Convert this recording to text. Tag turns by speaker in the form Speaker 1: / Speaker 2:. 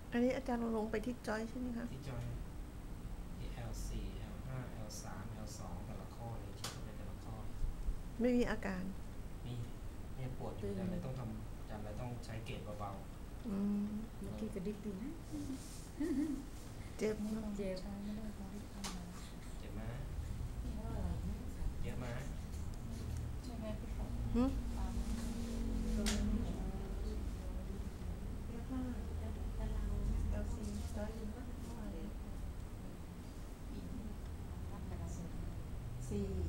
Speaker 1: อันนี้อาจารย์ลงไปที่จอยใช่ไหมคะ
Speaker 2: ที่จอยที่ L4 L5 L3 L2 แต่ละข้อเลยที่เขาเป็นแต่ละข้อ
Speaker 1: ไม่มีอาการ
Speaker 2: นี่เนี่ยปวดอยู่อาจารย์เลยต้องทำอาจารย์เลยต้องใช้เกรดเบา
Speaker 3: เมื่อกี้กระดิกดีนะ
Speaker 1: เจ็บ
Speaker 3: เจ็บ
Speaker 2: เจ็บไหมเยอะไหม
Speaker 3: ใช่ไหมพี่ฝน
Speaker 1: หืมสี่